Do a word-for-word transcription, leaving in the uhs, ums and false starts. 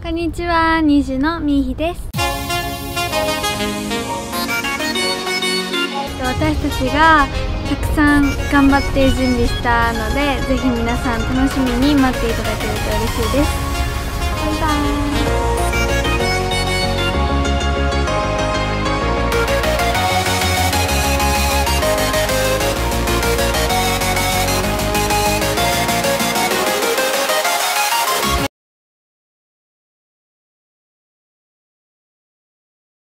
こんにちは、にじゅのみーひです。私たちがたくさん頑張って準備したので、ぜひ皆さん楽しみに待っていただけると嬉しいです。バイバーイ。